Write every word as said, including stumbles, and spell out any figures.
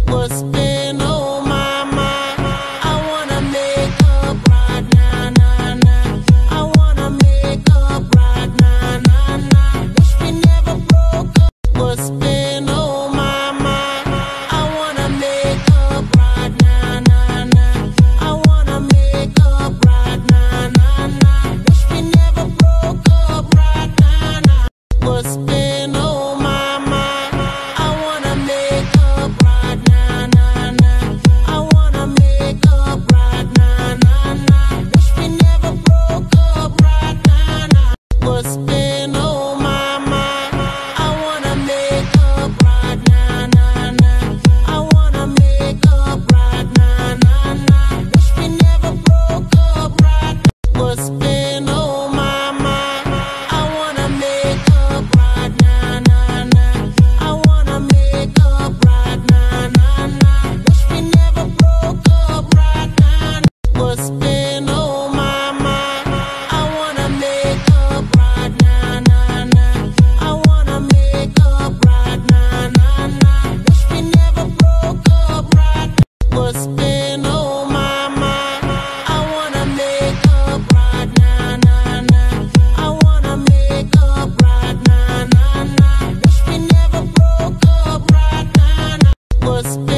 What's been on my mind? I wanna make up right now, nah, nah. I wanna make up right now, nah, nah. Wish we never broke up. What's been on my mind? I wanna make up right now, nah, nah. I wanna make up right now, nah, nah. Wish we never broke up right now, nah. What's been on my mind? I wanna make up right now, nah, nah. I wanna make up right now, nah, nah. Wish we never broke up right now, nah. What's been on my mind? I wanna make up right now, nah, nah. I wanna make up right now, nah, nah. Wish we never broke up right now. What's been on my mind? I wanna make up right now, nah, nah. I wanna make up right now, nah, nah. Wish we never broke up right now. What's been on my mind? I wanna make up right now, nah, nah. I wanna make up right now, nah, nah. Wish we never broke up right now. What's been on my mind? I wanna make up right now, nah, nah. I wanna make up right now, nah, nah. Wish we never broke up right now. What's